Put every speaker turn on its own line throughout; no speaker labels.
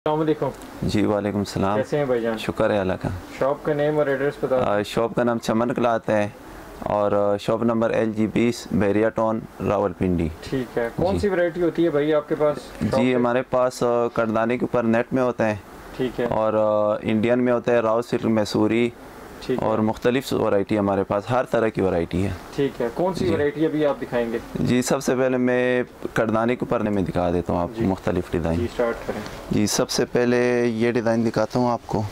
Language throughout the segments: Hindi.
अस्सलामुअलैकुम।
जी वालेकुम सलाम।
कैसे हैं भाईजान?
शुक्र है अल्लाह का।
शॉप का नेम और एड्रेस बता।
शॉप का नाम चमन क्लॉथ है और शॉप नंबर LG20 बैरिया टाउन रावलपिंडी।
ठीक है। कौन सी वैरायटी होती है भाई आपके पास?
जी हमारे पास करदाने के ऊपर नेट में होता है।
ठीक है।
और इंडियन में होता है राव सिल्क मैसूरी और मुख्तलिफ वैरायटी हमारे पास हर तरह की वैरायटी है।
ठीक है। कौन सी वैरायटी अभी आप दिखाएंगे?
जी सबसे पहले मैं करदाने के ऊपर में दिखा देता हूँ आपको मुख्तलिफ डिज़ाइन।
जी स्टार्ट करें।
जी सबसे पहले ये डिज़ाइन दिखाता हूँ आपको।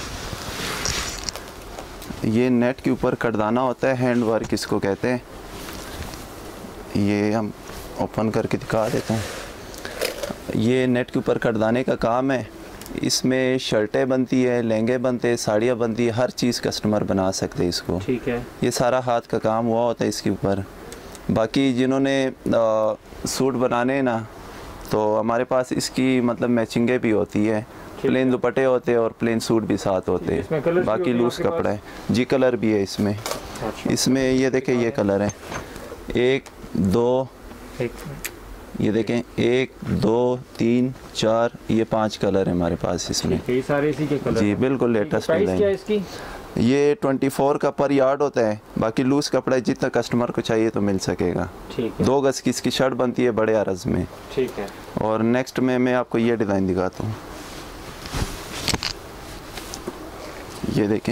ये नेट के ऊपर करदाना होता है, हैंड वर्क इसको कहते हैं। ये हम ओपन करके दिखा देते हैं। ये नेट के ऊपर करदाने का काम है। इसमें शर्टें बनती है, लहंगे बनते हैं, साड़ियाँ बनती है, हर चीज़ कस्टमर बना सकते हैं इसको।
ठीक है।
ये सारा हाथ का काम हुआ होता है इसके ऊपर। बाकी जिन्होंने सूट बनाने हैं ना, तो हमारे पास इसकी मतलब मैचिंगें भी होती है। प्लेन दुपट्टे होते हैं और प्लेन सूट भी साथ होते हैं। बाकी लूज़ कपड़ा है। जी कलर भी है इसमें। इसमें ये देखें ये कलर है 1 2 ये देखें 1 2 3 4 ये 5 कलर है हमारे पास इसमें।
ये सारे इसी के कलर
जी बिल्कुल लेटेस्ट
डिज़ाइन। क्या है इसकी?
ये 24 का पर यार्ड होता है। बाकी लूज़ कपड़ा है, जितना कस्टमर को चाहिए तो मिल सकेगा।
ठीक है।
2 गज की इसकी शर्ट बनती है बड़े अरज में।
ठीक है।
और नेक्स्ट में मैं आपको ये डिज़ाइन दिखाता हूँ। ये देखें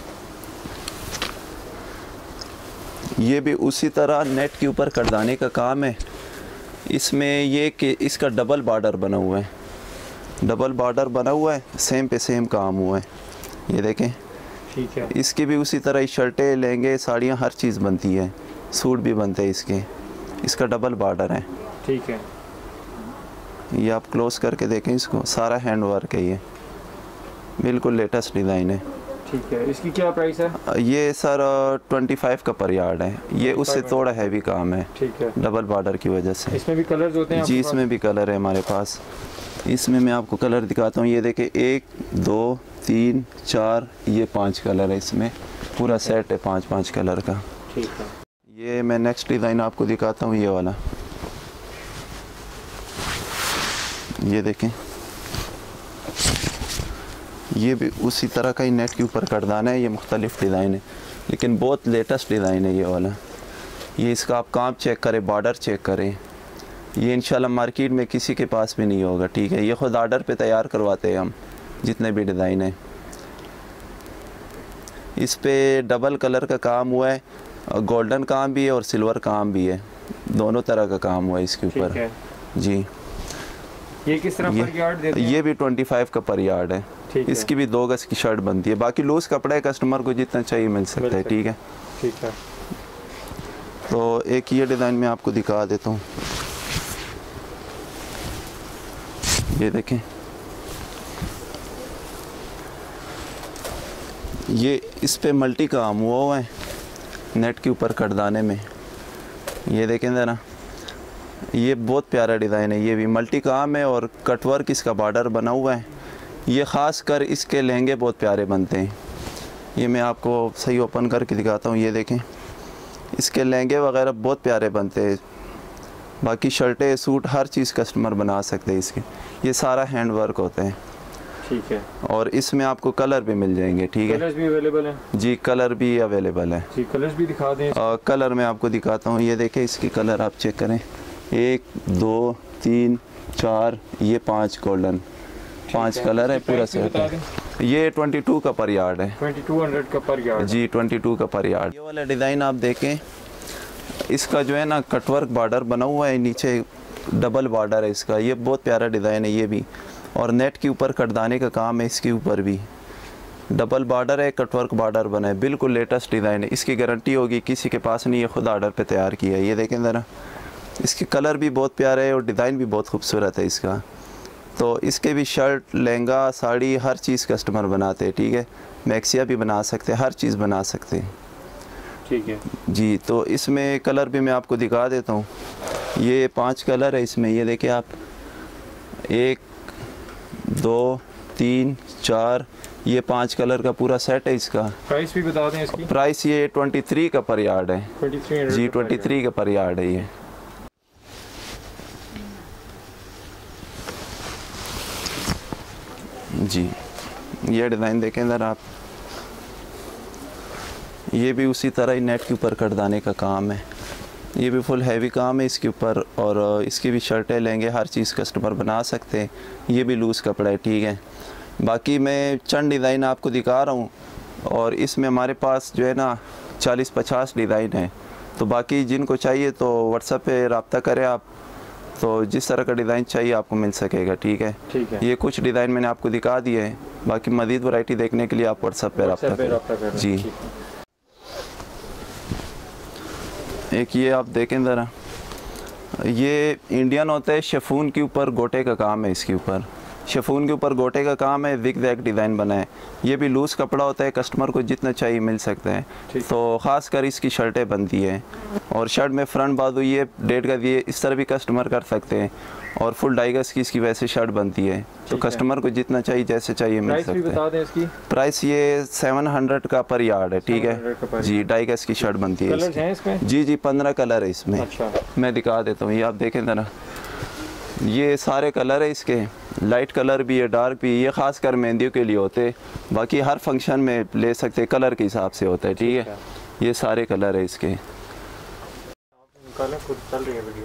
ये भी उसी तरह नेट के ऊपर करदाने का काम है। इसमें ये कि इसका डबल बॉर्डर बना हुआ है। डबल बॉर्डर बना हुआ है, सेम पे सेम काम हुआ है। ये देखें।
ठीक है।
इसकी भी उसी तरह ही शर्टें, लहंगे, साड़ियाँ हर चीज़ बनती है। सूट भी बनते हैं इसके। इसका डबल बॉर्डर है।
ठीक है।
ये आप क्लोज करके देखें इसको, सारा हैंड वर्क है। ये बिल्कुल लेटेस्ट डिज़ाइन है।
ठीक है। इसकी क्या प्राइस है?
ये सर 25 का पर यार्ड है। ये उससे थोड़ा हैवी काम है।
ठीक है।
डबल बॉर्डर की वजह से।
इसमें भी कलर्स होते हैं?
जी इसमें भी कलर है हमारे पास। इसमें मैं आपको कलर दिखाता हूँ। ये देखें 1 2 3 4 ये 5 कलर है इसमें। पूरा सेट है 5 कलर का।
ठीक है।
ये मैं नेक्स्ट डिज़ाइन आपको दिखाता हूँ, ये वाला। ये देखें ये भी उसी तरह का ही नेट के ऊपर करदाना है। ये मुख्तलिफ डिज़ाइन है लेकिन बहुत लेटेस्ट डिज़ाइन है ये वाला। ये इसका आप काम चेक करें, बॉर्डर चेक करें। ये इंशाल्लाह मार्केट में किसी के पास भी नहीं होगा। ठीक है। ये ख़ुद आर्डर पे तैयार करवाते हैं हम जितने भी डिज़ाइन है। इस पे डबल कलर का काम हुआ है, गोल्डन काम भी है और सिल्वर काम भी है। दोनों तरह का काम हुआ है इसके ऊपर। जी
ये किस तरह पर यार्ड देते हैं?
ये भी 25 का पर यार्ड है। इसकी भी 2 गज की शर्ट बनती है। बाकी लूज़ कपड़ा है, कस्टमर को जितना चाहिए मिल सकता है। ठीक है।
ठीक है।
तो एक ये डिज़ाइन मैं आपको दिखा देता हूँ। ये देखें ये इस पे मल्टी काम हुआ है नेट के ऊपर करदाने में। ये देखें ज़रा, ये बहुत प्यारा डिज़ाइन है। ये भी मल्टी काम है और कटवर्क इसका बॉर्डर बना हुआ है। ये ख़ास कर इसके लहंगे बहुत प्यारे बनते हैं। ये मैं आपको सही ओपन करके दिखाता हूँ। ये देखें इसके लहंगे वगैरह बहुत प्यारे बनते हैं। बाकी शर्टें, सूट, हर चीज़ कस्टमर बना सकते हैं इसके। ये सारा हैंड वर्क होता है।
ठीक है।
और इसमें आपको कलर भी मिल जाएंगे। ठीक है।
कलर्स भी अवेलेबल हैं? जी
कलर भी अवेलेबल है।
जी कलर्स भी दिखा दें।
कलर मैं आपको दिखाता हूँ। ये देखें इसके कलर आप चेक करें। 1 2 3 4 ये 5 गोल्डन 5 कलर है। पूरा सेट है। ये 22 का पर यार्ड है।
2200 का पर यार्ड। जी
22 का पर यार्ड। ये वाला डिज़ाइन आप देखें, इसका जो है ना कटवर्क बॉर्डर बना हुआ है, नीचे डबल बॉर्डर है इसका। ये बहुत प्यारा डिज़ाइन है ये भी। और नेट के ऊपर करदाने का काम है। इसके ऊपर भी डबल बॉर्डर है, कटवर्क बॉर्डर बना है। बिल्कुल लेटेस्ट डिज़ाइन है। इसकी गारंटी होगी, किसी के पास नहीं है, खुद ऑर्डर पे तैयार किया है। ये देखें ज़रा, इसके कलर भी बहुत प्यारे है और डिज़ाइन भी बहुत खूबसूरत है इसका। तो इसके भी शर्ट, लहंगा, साड़ी हर चीज़ कस्टमर बनाते हैं। ठीक है। मैक्सिया भी बना सकते हैं, हर चीज़ बना सकते हैं।
ठीक है
जी। तो इसमें कलर भी मैं आपको दिखा देता हूँ। ये 5 कलर है इसमें। ये देखिए आप 1 2 3 4 ये 5 कलर का पूरा सेट है इसका।
प्राइस भी बता दें इसकी।
प्राइस ये 23 का पर यार्ड है।
2300
जी 23 का पर यार्ड है ये। जी। ये डिज़ाइन देखें ज़रा आप, ये भी उसी तरह ही नेट के ऊपर कटदाने का काम है। ये भी फुल हैवी काम है इसके ऊपर, और इसकी भी शर्टें लेंगे, हर चीज़ कस्टमर बना सकते हैं। ये भी लूज़ कपड़ा है, ठीक है। बाकी मैं चंद डिज़ाइन आपको दिखा रहा हूँ, और इसमें हमारे पास जो है ना 40-50 डिज़ाइन है। तो बाकी जिनको चाहिए तो व्हाट्सएप पे रब्ता करें आप, तो जिस तरह का डिज़ाइन चाहिए आपको मिल सकेगा, ठीक है।
ठीक है।
ये कुछ डिज़ाइन मैंने आपको दिखा दिए हैं, बाकी मज़ीद वैरायटी देखने के लिए आप व्हाट्सएप पे रब्ता करें जी। एक ये आप देखें ज़रा, ये इंडियन होता है, शिफॉन के ऊपर गोटे का काम है। इसके ऊपर शिफॉन के ऊपर गोटे का काम है, जिग जैग डिज़ाइन बना है। ये भी लूज़ कपड़ा होता है, कस्टमर को जितना चाहिए मिल सकता है। तो ख़ास कर इसकी शर्टें बनती है, और शर्ट में फ्रंट बाजू ये 1.5 गज ये इस तरह भी कस्टमर कर सकते हैं, और फुल 2.5 गज की इसकी वैसे शर्ट बनती है। तो कस्टमर को जितना चाहिए जैसे चाहिए मिल सकता है।
बता दें इसकी
प्राइस ये 700 का पर यार्ड है, ठीक है जी। 2.5 गज की शर्ट बनती है इसकी। जी 15 कलर है इसमें।
अच्छा।
मैं दिखा देता हूँ, ये आप देखें ज़रा, ये सारे कलर है इसके, लाइट कलर भी है, डार्क भी। ये ख़ास कर मेहंदियों के लिए होते हैं, बाकी हर फंक्शन में ले सकते, कलर के हिसाब से होता है, ठीक है। ये सारे कलर है इसके।
खुद चल रही है वीडियो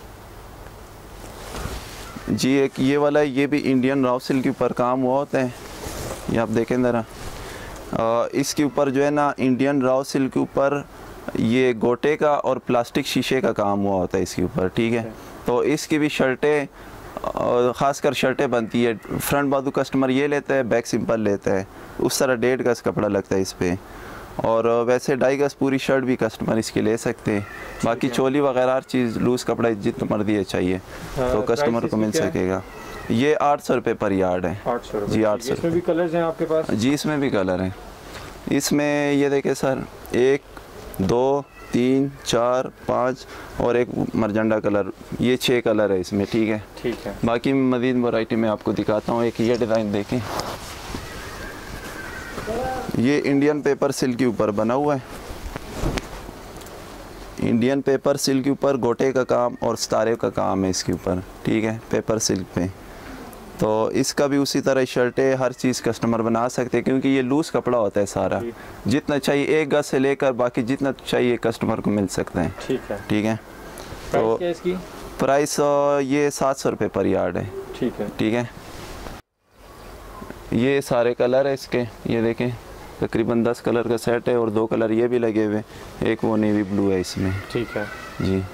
जी। एक ये वाला है, ये भी इंडियन रॉ सिल्क के ऊपर काम हुआ होता है। ये आप देखें ज़रा, इसके ऊपर जो है ना इंडियन रॉ सिल्क के ऊपर ये गोटे का और प्लास्टिक शीशे का काम हुआ होता है इसके ऊपर, ठीक है। तो इसकी भी शर्टें, ख़ासकर शर्टें बनती है। फ्रंट बाजू कस्टमर ये लेता है, बैक सिंपल लेता है, उस तरह 1.5 गज कपड़ा लगता है इस पर। और वैसे 2.5 गज पूरी शर्ट भी कस्टमर इसके ले सकते हैं। बाकी चोली वगैरह हर चीज़ लूज़ कपड़ा जितना मर्जी है चाहिए तो कस्टमर को मिल सकेगा। ये 800 रुपये पर यार्ड है।
800
जी 800।
इसमें भी कलर्स हैं आपके पास?
जी इसमें भी कलर हैं। इसमें ये देखें सर, 1 2 3 4 5 और एक मरजंडा कलर, ये 6 कलर है इसमें, ठीक है।
ठीक है।
बाकी मज़ीद वैरायटी में आपको दिखाता हूँ। एक ये डिज़ाइन देखें, ये इंडियन पेपर सिल्क के ऊपर बना हुआ है। इंडियन पेपर सिल्क के ऊपर गोटे का काम और सितारे का काम है इसके ऊपर, ठीक है, पेपर सिल्क पे। तो इसका भी उसी तरह शर्टें हर चीज़ कस्टमर बना सकते हैं, क्योंकि ये लूज़ कपड़ा होता है सारा। जितना चाहिए 1 गज से लेकर बाकी जितना चाहिए कस्टमर को मिल सकता है,
ठीक है।
ठीक है। तो
इसकी
प्राइस ये 700 रुपये पर यार्ड है,
ठीक है।
ठीक है। ये सारे कलर है इसके, ये देखें तकरीबन 10 कलर का सेट है, और 2 कलर ये भी लगे हुए, एक वो नेवी ब्लू है इसमें,
ठीक है
जी।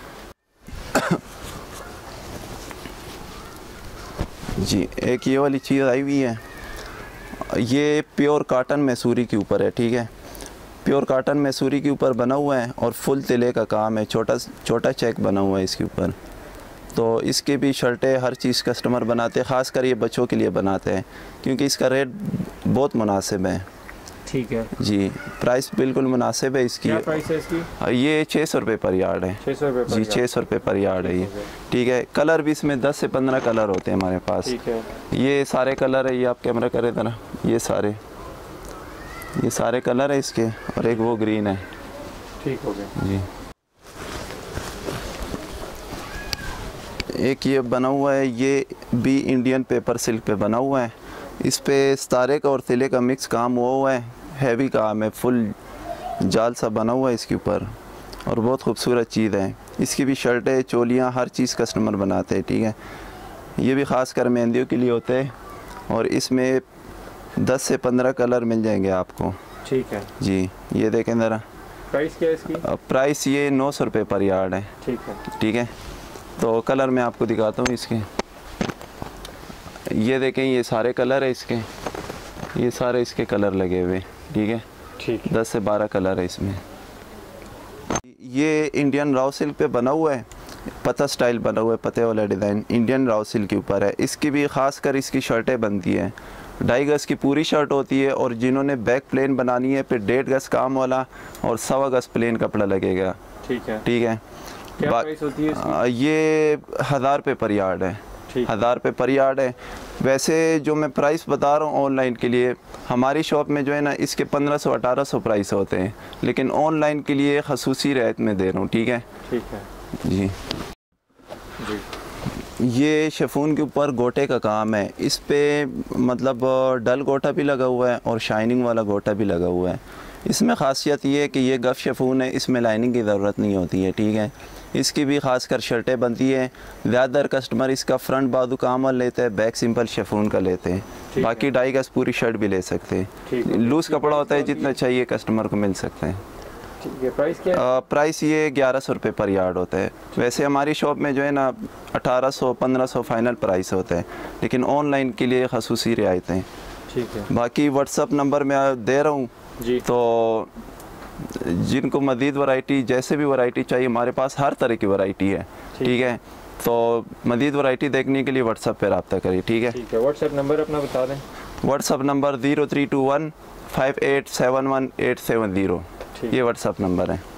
जी एक ये वाली चीज़ आई हुई है, ये प्योर काटन मैसूरी के ऊपर है, ठीक है। प्योर काटन मैसूरी के ऊपर बना हुआ है, और फुल तिले का काम है, छोटा चेक बना हुआ है इसके ऊपर। तो इसके भी शर्टें हर चीज़ कस्टमर बनाते हैं, ख़ासकर ये बच्चों के लिए बनाते हैं, क्योंकि इसका रेट बहुत मुनासिब है,
ठीक है
जी। प्राइस बिल्कुल मुनासिब है इसकी।
क्या प्राइस है इसकी?
ये 600 रुपये पर यार्ड है।
600 रुपये
जी 600 रुपये पर यार्ड है ये, ठीक है। कलर भी इसमें 10 से 15 कलर होते हैं हमारे पास,
ठीक है। ये
सारे कलर है, ये आप कैमरा करें ज़रा, ये सारे कलर है इसके, और एक वो ग्रीन है,
ठीक हो गया
जी। एक ये बना हुआ है, ये भी इंडियन पेपर सिल्क पे बना हुआ है। इस पे सितारे का और तिले का मिक्स काम हुआ है, हैवी काम है, फुल जाल सा बना हुआ है इसके ऊपर, और बहुत खूबसूरत चीज़ है। इसकी भी शर्टें, चोलियाँ, हर चीज़ कस्टमर बनाते हैं, ठीक है। ये भी ख़ास कर मेहंदियों के लिए होते हैं, और इसमें 10 से 15 कलर मिल जाएंगे आपको,
ठीक है
जी। ये देखें ज़रा,
प्राइस क्या है इसकी?
प्राइस ये 900 रुपये पर यार्ड है,
ठीक है,
ठीक है। तो कलर मैं आपको दिखाता हूँ इसके, ये देखें, ये सारे कलर है इसके, ये सारे इसके कलर लगे हुए, ठीक है,
ठीक है।
10 से 12 कलर है इसमें। ये इंडियन रॉ सिल्क पे बना हुआ है, पता स्टाइल बना हुआ है, पते वाला डिज़ाइन इंडियन रॉ सिल्क के ऊपर है। इसकी भी ख़ास कर इसकी शर्टें बनती हैं, 2.5 गज की पूरी शर्ट होती है, और जिन्होंने बैक प्लेन बनानी है फिर 1.5 गज काम वाला और 1.25 गज प्लेन कपड़ा लगेगा,
ठीक है,
ठीक है।
क्या प्राइस होती है इसकी?
ये 1000 रुपये पर यार्ड है, 1000 रुपये पर यार्ड है। वैसे जो मैं प्राइस बता रहा हूँ ऑनलाइन के लिए, हमारी शॉप में जो है ना इसके 1500-1800 प्राइस होते हैं, लेकिन ऑनलाइन के लिए खसूसी रेट में दे रहा हूँ, ठीक है,
ठीक है
जी।
जी।
ये शिफॉन के ऊपर गोटे का काम है। इस पे मतलब डल गोटा भी लगा हुआ है और शाइनिंग वाला गोटा भी लगा हुआ है। इसमें ख़ासियत ये है कि ये गफ शिफॉन है, इसमें लाइनिंग की ज़रूरत नहीं होती है, ठीक है। इसकी भी ख़ासकर शर्टें बनती हैं। ज़्यादातर कस्टमर इसका फ्रंट बाजू कामल लेते हैं, बैक सिंपल शिफॉन का लेते हैं। बाकी 2.5 गज पूरी शर्ट भी ले सकते हैं। लूज़ कपड़ा होता है, जितना चाहिए कस्टमर को मिल सकते हैं।
ठीक है, प्राइस क्या है?
प्राइस ये 1100 रुपये पर यार्ड होता है। वैसे हमारी शॉप में जो है ना 1800-1500 फाइनल प्राइस होता है, लेकिन ऑनलाइन के लिए खसूसी रियायतें।
ठीक है।
बाकी व्हाट्सअप नंबर मैं दे रहा हूँ
जी,
तो जिनको मज़ीद वैरायटी, जैसे भी वैरायटी चाहिए, हमारे पास हर तरह की वैरायटी है, ठीक है। तो मज़ीद वैरायटी देखने के लिए व्हाट्सअप पर रब्ता करिए, ठीक है।
ठीक है, व्हाट्सअप नंबर अपना बता दें।
व्हाट्सअप नंबर 0321 5871 870, ये व्हाट्सअप नंबर है।